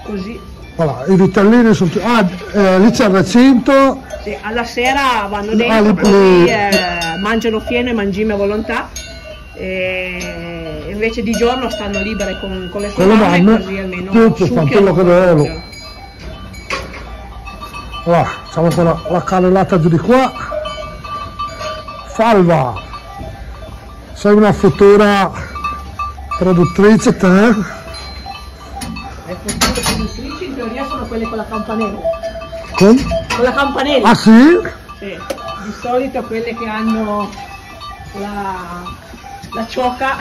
così. Voilà, i vitellini sono lì c'è il recinto. Sì, alla sera vanno dentro, così mangiano fieno e mangime a volontà. E invece di giorno stanno libere con le sue mamme, così almeno tutto fanno quello che devono. Voilà, facciamo ancora la canellata giù di qua. Salva, sei una futura produttrice te? Le future produttrici in teoria sono quelle con la campanella. Con la campanella? Ah sì? Sì, di solito quelle che hanno la ciocca.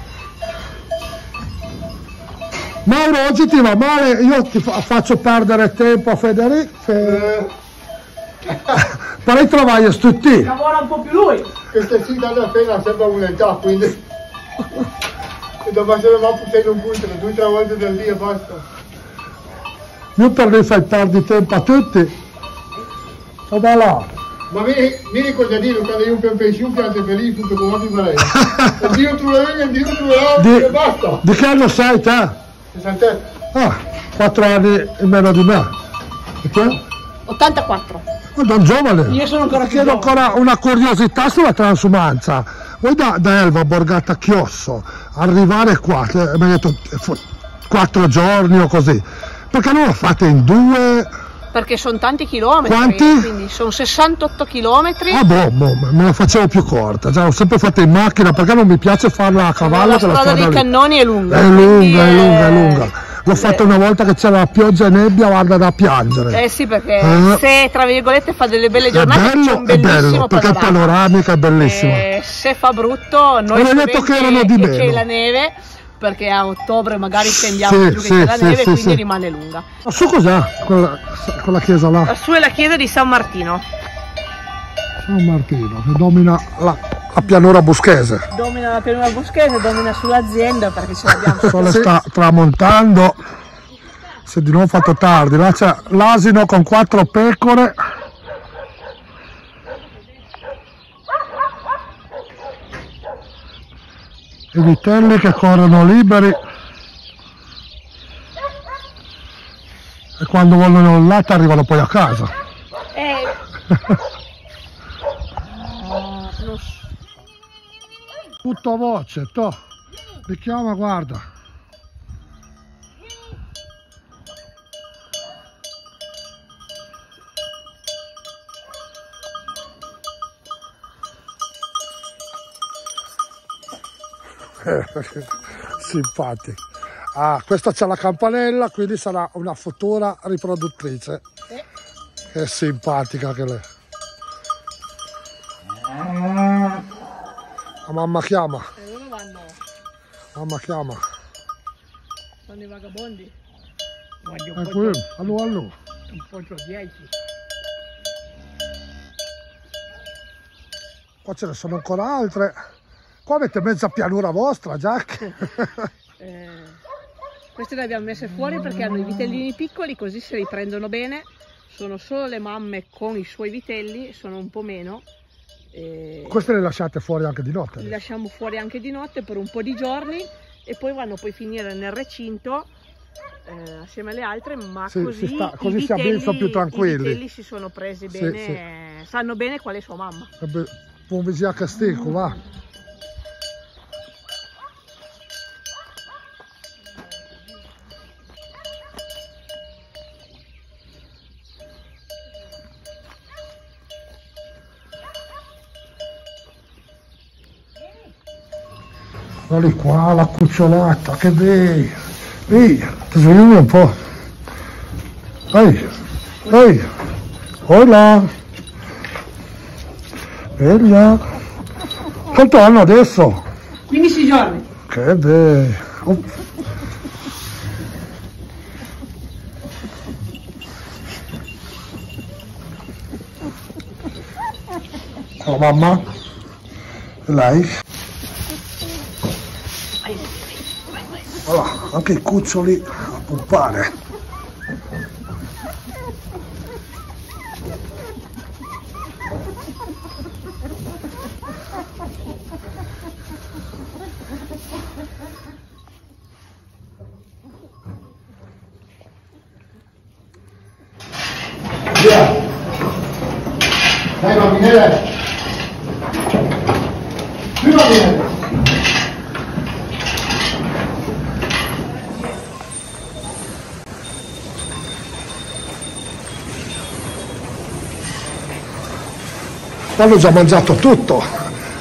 Mauro, oggi ti va male? Io ti faccio perdere tempo a Federico. Però travaglia tutti. Lavora un po' più lui. Questa città da appena sembra un'età, quindi e dopo se ne va facendo un punto 2 o 3 volte del dia e basta. Io per lì fai perdi tempo a tutti. O da là. Ma mi cosa dire quando io per pensione piante felici tutto come ti farei. E Dio troverà e basta. Di che anno sei te? 67. Ah, 4 anni in meno di me. E te? 84. Da giovane. Io sono ancora più Chiedo giovane. ancora una curiosità sulla transumanza. Voi da Elva, Borgata Chiosso, arrivare qua, mi hai detto 4 giorni o così, perché non lo fate in 2? Perché sono tanti chilometri. Quanti? Quindi sono 68 chilometri. Ah boh, me la facevo più corta, già l'ho sempre fatta in macchina perché non mi piace farla a cavallo. La che strada dei lì Cannoni è lunga. È lunga, è lunga. L'ho fatta una volta che c'era la pioggia e nebbia, guarda, da piangere. Eh sì, perché se tra virgolette fa delle belle giornate, c'è un è bellissimo bello, perché il panoramica è bellissimo. Se fa brutto, noi Non hai detto che erano di meno. c'è la neve, perché a ottobre magari scendiamo giù che c'è la neve, quindi rimane lunga. Ma su cos'è quella chiesa là? Su è la chiesa di San Martino. San Martino, che domina la pianura buschese. Domina la pianura buschese, domina sull'azienda perché ce l'abbiamo. Il sole sta tramontando, se di nuovo fatto tardi. Là c'è l'asino con 4 pecore. I vitelli che corrono liberi e quando vogliono il latte arrivano poi a casa. Tutto a voce, li chiama, guarda. Simpatico. Ah, questa c'è la campanella, quindi sarà una futura riproduttrice. Che simpatica che lei. La mamma chiama. Dove vanno? Mamma chiama. Vanno i vagabondi. Qui, allo. Un po' 10. Qua ce ne sono ancora altre. Qua avete mezza pianura vostra, Jack. Queste le abbiamo messe fuori perché hanno i vitellini piccoli, così se li prendono bene. Sono solo le mamme con i suoi vitelli, sono un po' meno. Queste le lasciate fuori anche di notte? Li lasciamo fuori anche di notte per un po' di giorni e poi vanno poi a finire nel recinto assieme alle altre, ma sì, così, così si sono più tranquilli. I vitelli si sono presi bene, sanno bene qual è sua mamma. Buon viaggio a Castico, va. Guarda qua la cucciolata, che bei! Ehi, ti svegli un po'! Ehi! Hola! Bella! Quanto hanno adesso? 15 giorni! Che bei! La mamma? E lei? Voilà, anche i cuccioli a puppare. Via. Dai bambinelle. Più bambinelle. Hanno già mangiato tutto.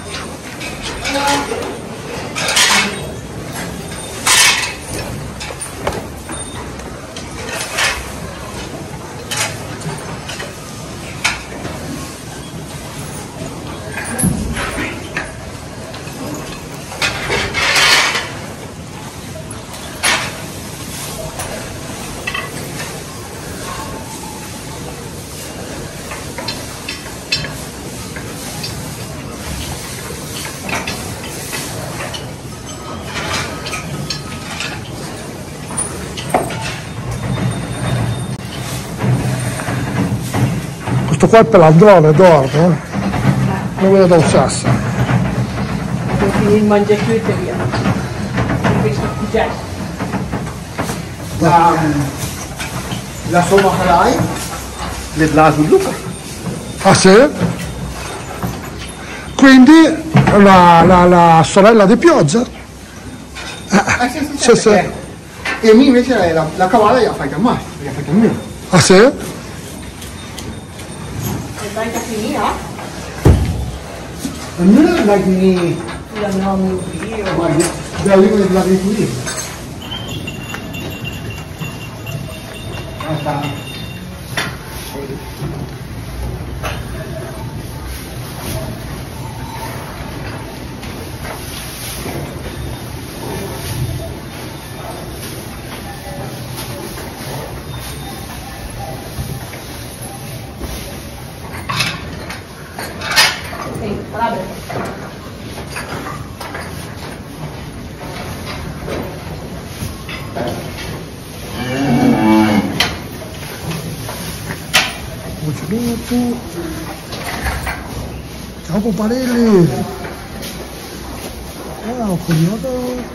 Questo qua è il pelandrone, dorme, non vedo da un sasso. Il mangiato italiano. Questo gesto. La somma calai le blasu Luca. Ah sì? Quindi la sorella di Pioggia? Sì, sì. E mi invece la cavala gli ha fatto a me, gli ha fatto a me. Ah sì? Vai a finire? Non è la che La non io. guarda, devo dire che la ripulire. Basta. Sì, vabbè. Ciao Poparelli! Ciao, cognato!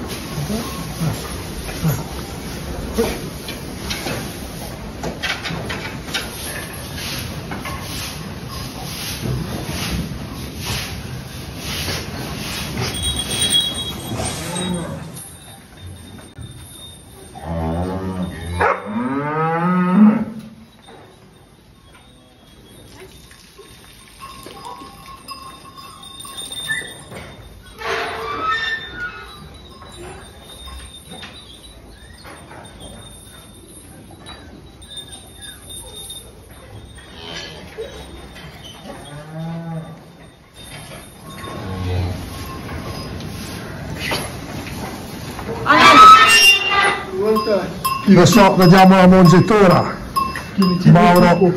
Adesso vediamo la mungitura. Mauro.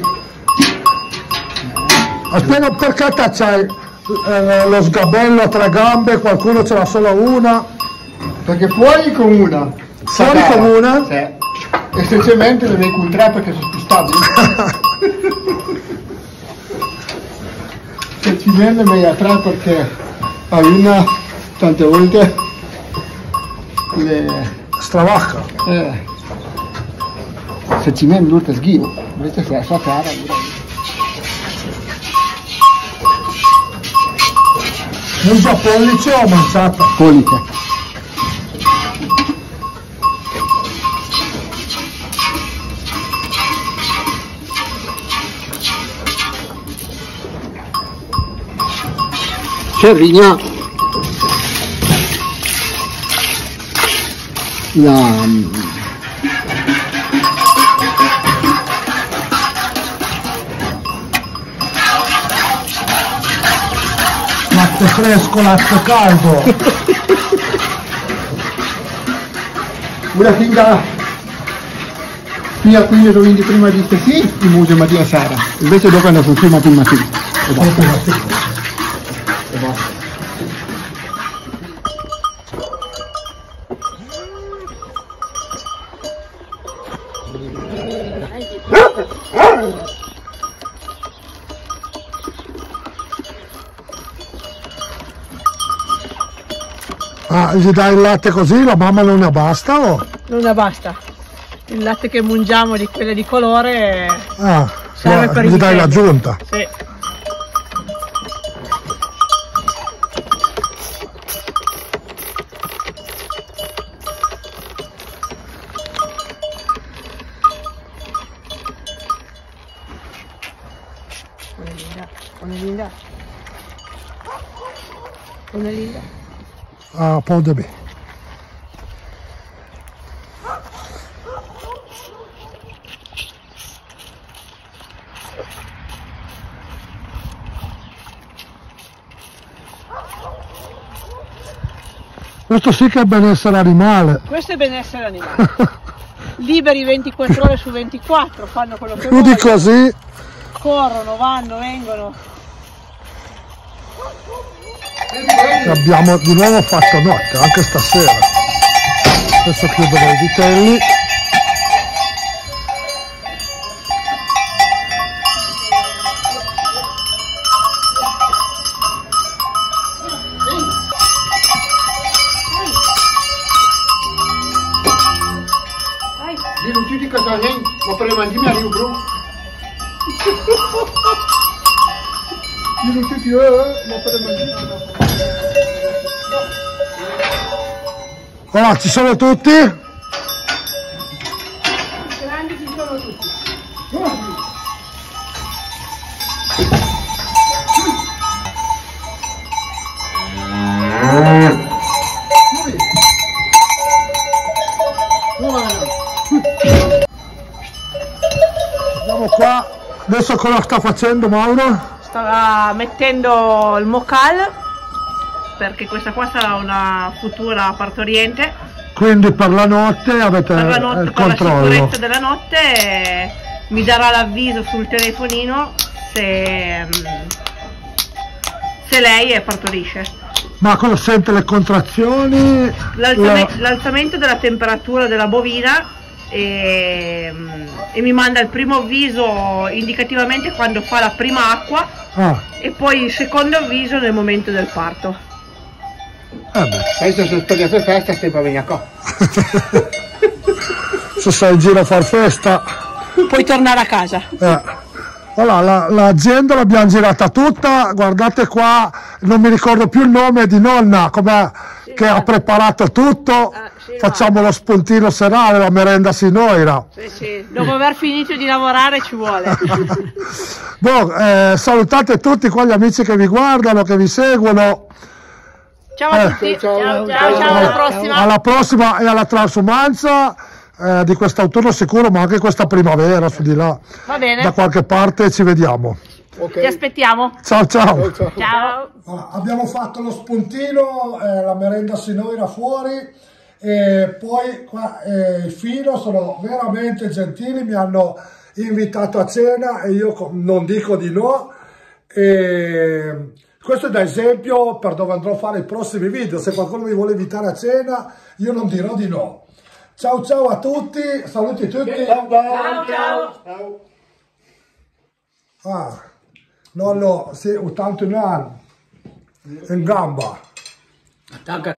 Aspetta, perché te c'hai lo sgabello a 3 gambe, qualcuno ce l'ha solo una? Perché fuori con una. Fuori con una? Sì. Essenzialmente le vengo con 3 perché sono più stabili. Se ci viene meglio a 3 perché a una tante volte le Stravacca. se ci viene l'urta sghivo, invece se la sua cara Non so, pollice o manciata? pollice. Cervigna latte fresco, latte caldo. una finga fino a 15 minuti prima di stessi in muso mattina sera, invece dopo andare sul prima mattina. E basta. Ah, gli dai il latte così, la mamma non ne basta o? Non ne basta. Il latte che mangiamo di quelle di colore Ah. Serve per gli il dai weekend. l'aggiunta. Sì. Una linda. Ah, po' di me. Questo sì che è benessere animale. Questo è benessere animale. Liberi 24 ore su 24, fanno quello che Più di vogliono. così. Corrono, vanno, vengono. E abbiamo di nuovo fatto notte, anche stasera. Adesso chiudo i vitelli. Non ti dico niente, ma per le mangiare arrivo bro. Non ti dico, ma per le mangiare. Allora, ci sono tutti? Grandi ci sono tutti. Andiamo qua. Adesso cosa sta facendo Mauro? Sta mettendo il mocal perché questa qua sarà una futura partoriente. Quindi per la notte avete Per la notte, il per la controllo. sicurezza della notte mi darà l'avviso sul telefonino se lei partorisce. Ma cosa sente le contrazioni? L'alzamento della temperatura della bovina e mi manda il primo avviso indicativamente quando fa la prima acqua e poi il secondo avviso nel momento del parto. Adesso sono studiato festa, stai per venire qua. Se sei in giro a far festa. Puoi tornare a casa. Allora, l'azienda l'abbiamo girata tutta, guardate qua, non mi ricordo più il nome di nonna, che ha preparato tutto. Facciamo lo spuntino serale, la merenda sinoira. Sì. Dopo aver finito di lavorare ci vuole. Salutate tutti qua gli amici che vi guardano, che vi seguono. Ciao a tutti. Ciao, alla prossima. Alla prossima e alla transumanza di quest'autunno sicuro, ma anche questa primavera su di là. Va bene. Da qualche parte ci vediamo. Okay. Ti aspettiamo. Ciao. Ciao. Ciao. Allora, abbiamo fatto lo spuntino, la merenda sinoira fuori. E poi qua i Fino sono veramente gentili, mi hanno invitato a cena e io non dico di no. E questo è da esempio per dove andrò a fare i prossimi video. Se qualcuno mi vuole invitare a cena io non dirò di no. Ciao a tutti, saluti tutti. Ciao. Nonno, sì, 81 anni in gamba.